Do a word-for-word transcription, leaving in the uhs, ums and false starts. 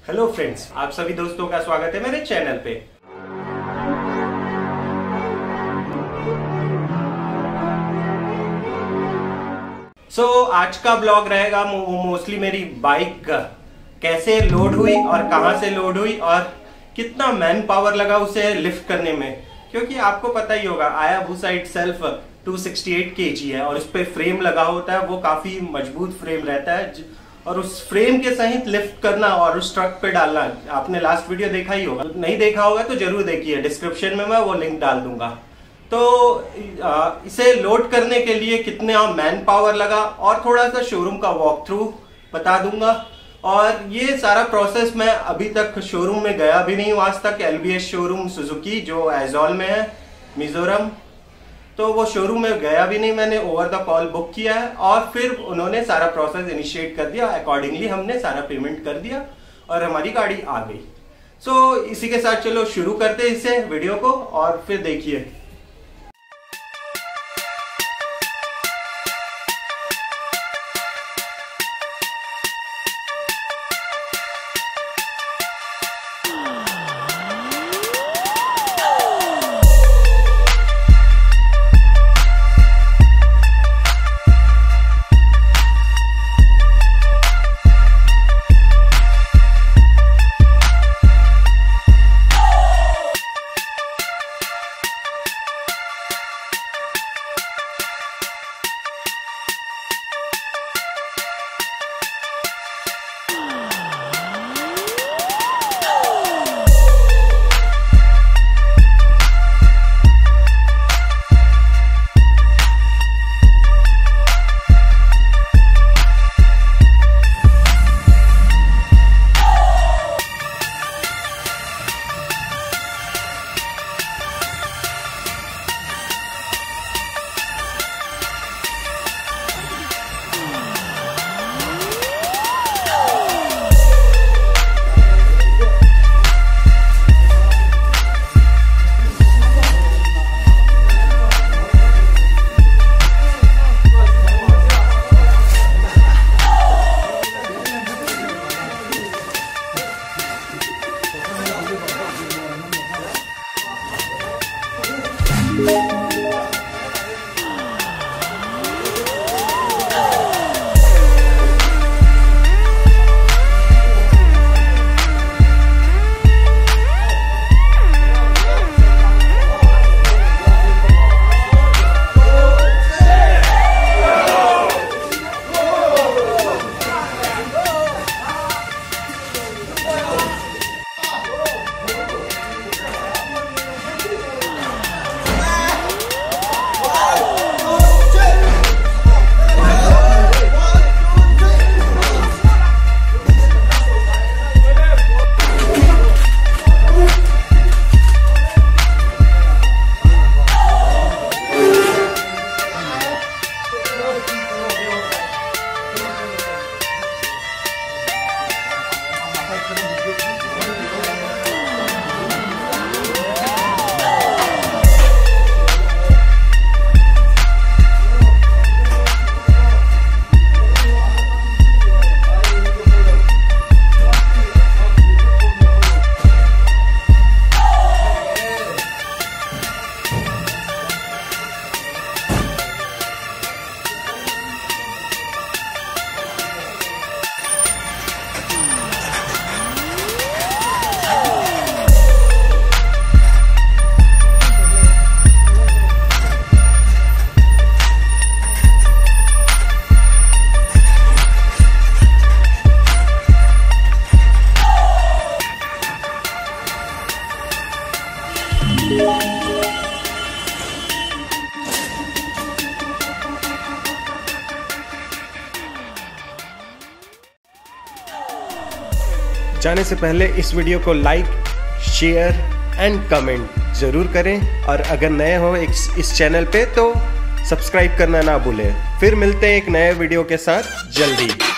Hello friends, आप सभी दोस्तों का स्वागत है मेरे चैनल पे। सो so, आज का ब्लॉग रहेगा मोस्टली मेरी बाइक का कैसे लोड हुई और कहां से लोड हुई और कितना मैन पावर लगा उसे लिफ्ट करने में, क्योंकि आपको पता ही होगा Hayabusa itself two sixty eight K G और उस पे फ्रेम लगा होता है, वो काफी मजबूत फ्रेम रहता है और उस फ्रेम के सहित लिफ्ट करना और उस ट्रक पे डालना, आपने लास्ट वीडियो देखा ही होगा, नहीं देखा होगा तो जरूर देखिए, डिस्क्रिप्शन में मैं वो लिंक डाल दूंगा। तो आ, इसे लोड करने के लिए कितना मैन पावर लगा और थोड़ा सा शोरूम का वॉक थ्रू बता दूंगा। और ये सारा प्रोसेस मैं अभी तक शोरूम में गया भी नहीं हूँ आज तक, एलबीएस शोरूम सुजुकी जो एजॉल में है मिजोरम, तो वो शोरूम में गया भी नहीं, मैंने ओवर द कॉल बुक किया है और फिर उन्होंने सारा प्रोसेस इनिशिएट कर दिया, अकॉर्डिंगली हमने सारा पेमेंट कर दिया और हमारी गाड़ी आ गई। सो so, इसी के साथ चलो शुरू करते हैं इसे वीडियो को और फिर देखिए। जाने से पहले इस वीडियो को लाइक, शेयर एंड कमेंट ज़रूर करें और अगर नए हो इस चैनल पे तो सब्सक्राइब करना ना भूलें। फिर मिलते हैं एक नए वीडियो के साथ जल्दी।